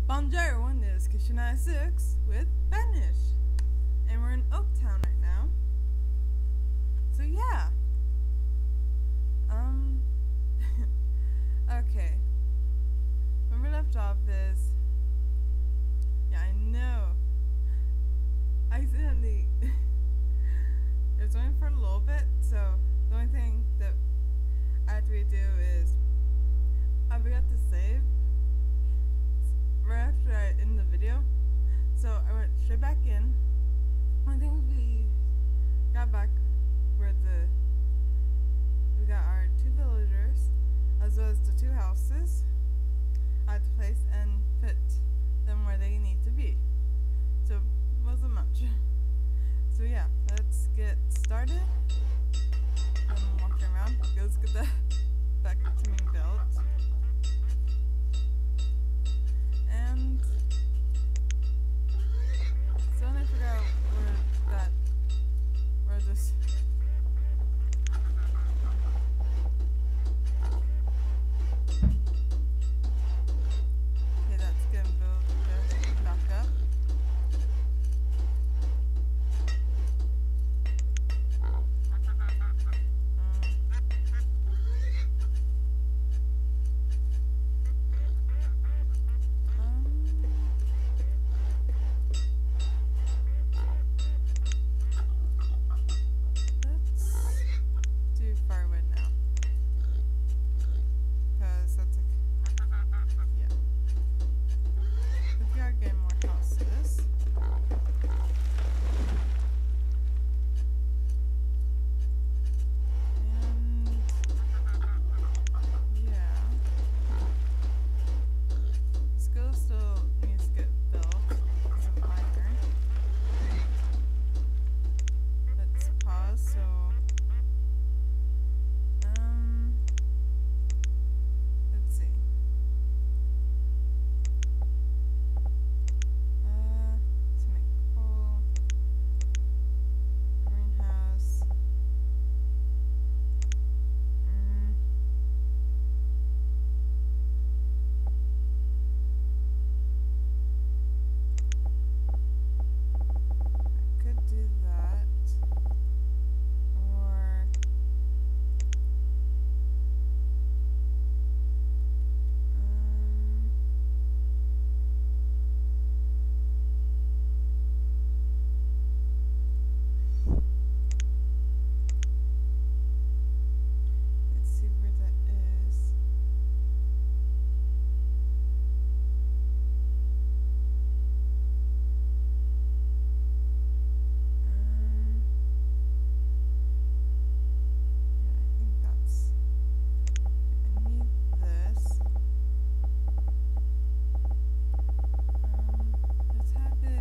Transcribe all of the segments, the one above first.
Bonjour, everyone. This is Kitchen96 with Banish, and we're in Oaktown right now. So yeah, um, okay. When we left off is, yeah, I know. I accidentally. It was only for a little bit, so the only thing that I have to redo is I forgot to save right after I ended the video, so I went straight back in. One thing we got back were we got our 2 villagers as well as the 2 houses I had to place and put them where they need to be. So it wasn't much. So yeah, let's get started. I'm walking around. Okay, let's get the back to me belt. And so I forgot where this okay, that's getting built back up. Let's do firewood now, because that's yeah. We gotta get more houses. And yeah, the skill still needs to get built as a miner. Let's pause so let's see. To make coal, greenhouse. I could do that, or let's see where that is. Yeah, I think that's. I need this. Let's have it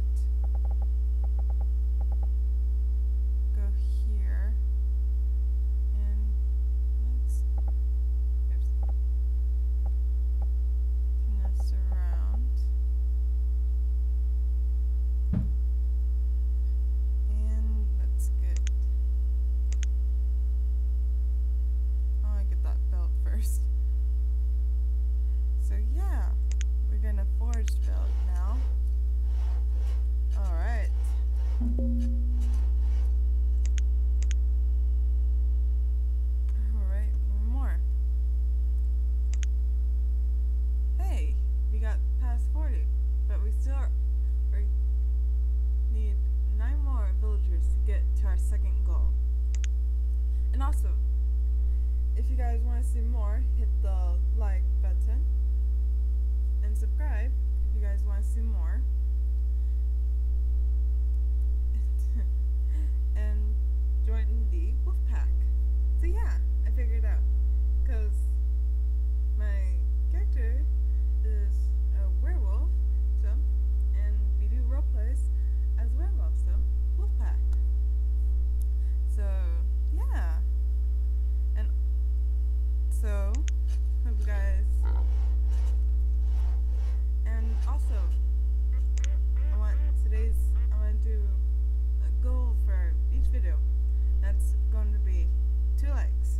go here, and let's turn this around, and let's get. I want to get that belt first. So yeah, we're gonna forge belt now. Alright. Alright, one more. Hey, we got past 40, but we still need 9 more villagers to get to our second goal. And also, if you guys want to see more, hit the like button and subscribe if you guys want to see more. And join the wolf pack. So yeah, I figured out, because my character is a werewolf, so, and we do roleplays as werewolves, so wolf pack. So yeah, and so hope you guys. And also, I want to do a goal for each video. That's going to be 2 likes.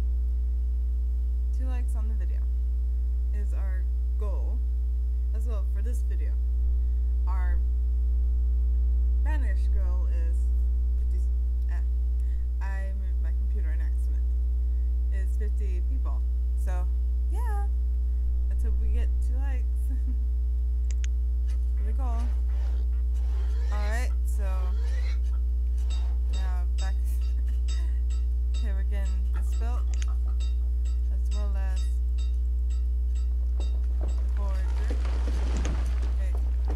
2 likes on the video is our goal, as well for this video, our Spanish goal is 50. I moved my computer in accident. Is 50 people. So yeah, let's hope we get 2 likes. For the goal. All right, so now back. Okay, we're getting this built, as well as the border. Okay.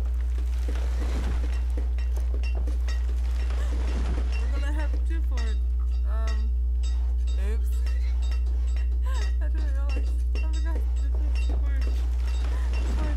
We're gonna have 2 forward. Oops. I didn't realize. I forgot to do 2 forward.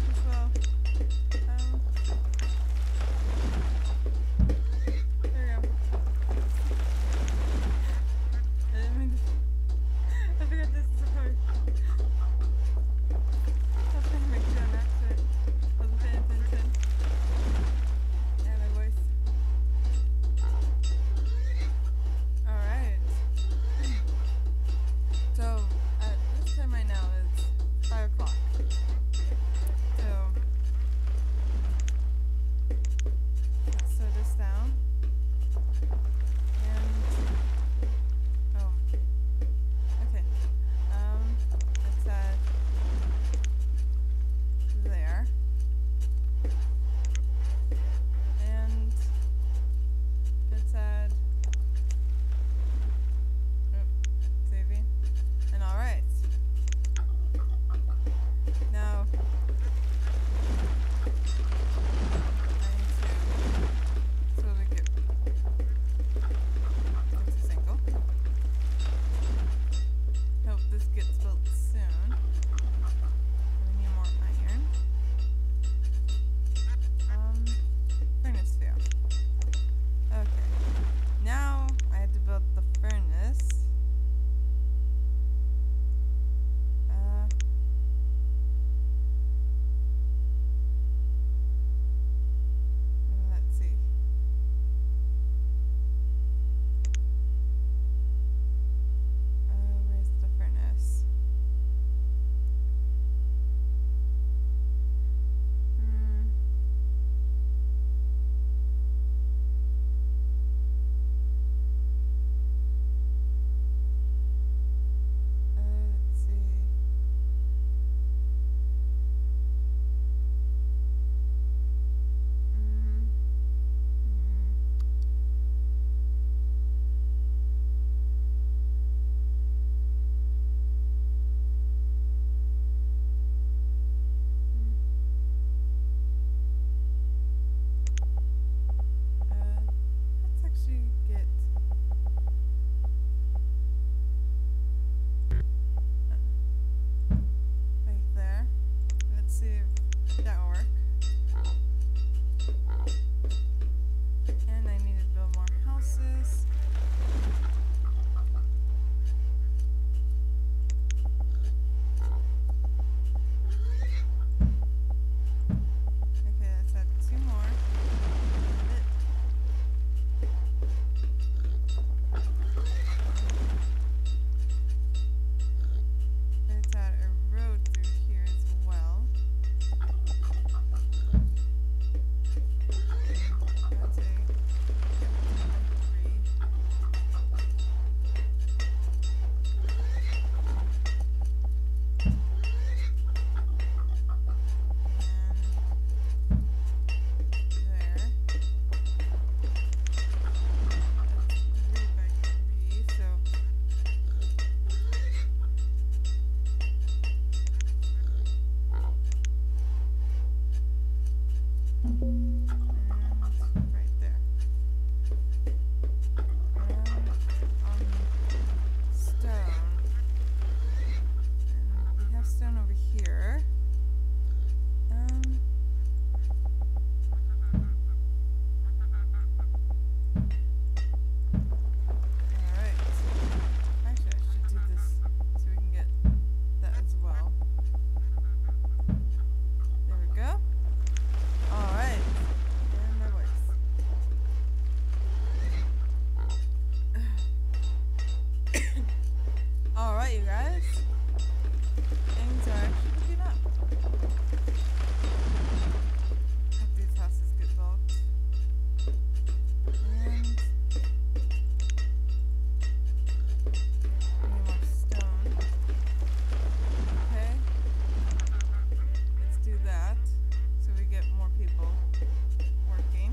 so we get more people working.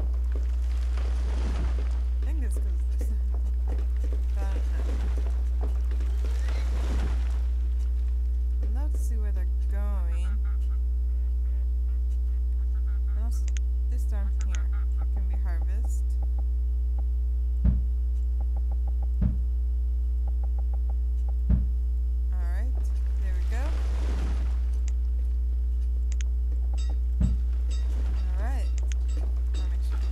I think it's because of this. I don't know. I'd love to see where they're going. And also, this down here can be harvest. Alright, there we go. Alright. I'll make sure.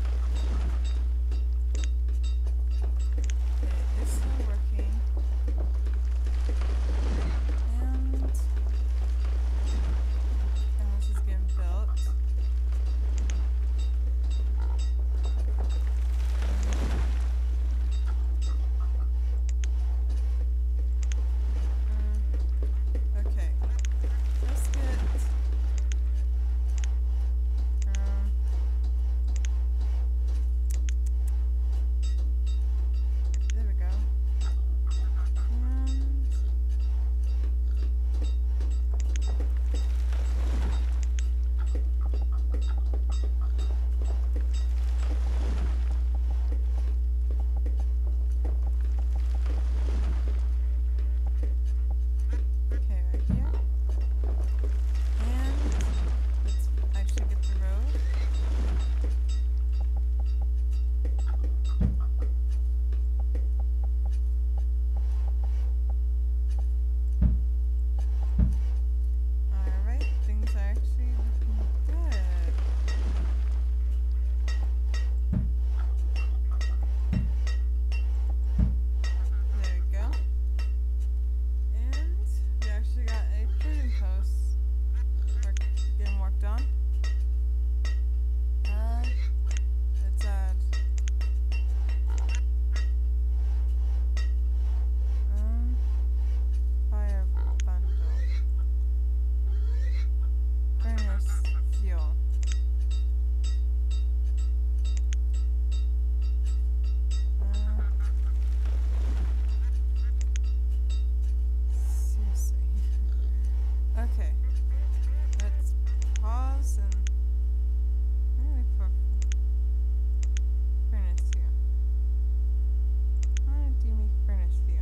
Okay, it's still working. And the house is getting built. Okay, let's get there we go. And okay, right here. And let's actually get the road. Alright, things are actually looking good. There we go. And we actually got a trading post getting worked on. It's at fire bundle. Furnace fuel. Seriously. Okay. Let's pause and really for furnace fuel. Why do you make furnace fuel?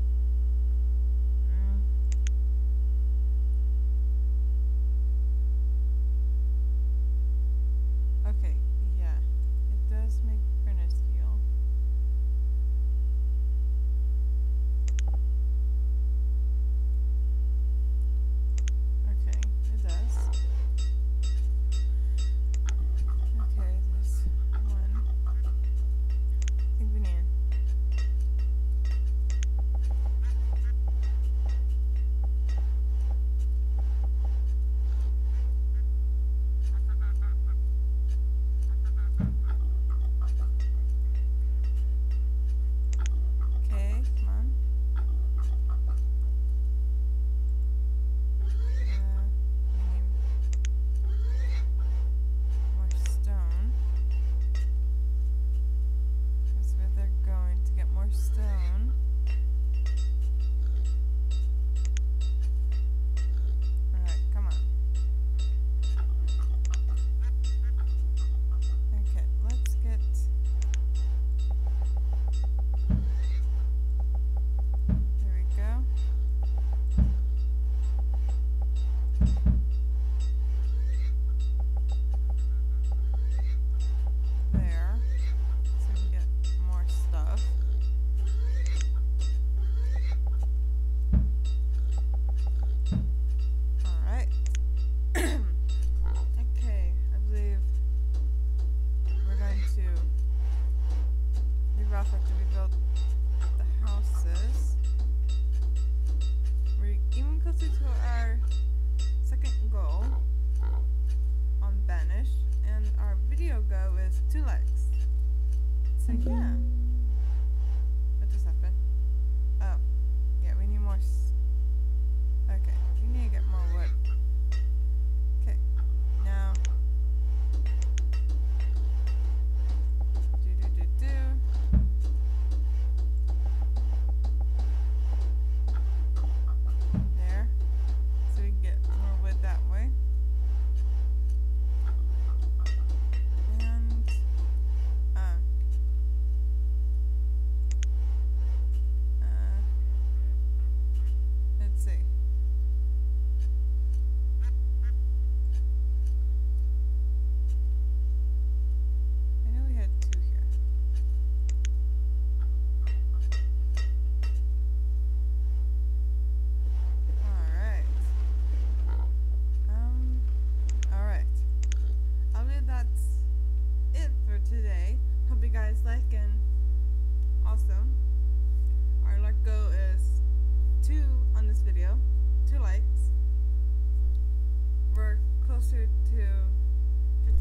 Okay, yeah. It does make furnace fuel. Okay, it does. Okay, there's one. I think we need.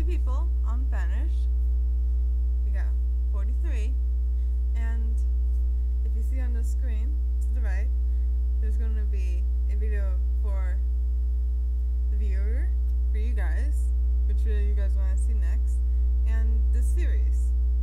people on Banished. We got 43. And if you see on the screen to the right, there's going to be a video for the viewer, for you guys, which video you guys want to see next, and the series.